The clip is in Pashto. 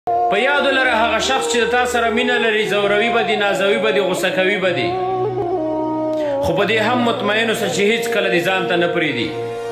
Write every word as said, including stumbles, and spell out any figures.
په یاد ولره هغه شخص چې د تا سره مینه لري زوروي به دي، نازوي به دي، غوسه کوي به دي، خو په دې هم مطمئن اوسه چې هیڅ کله دې ځان ته نه پرېږدي.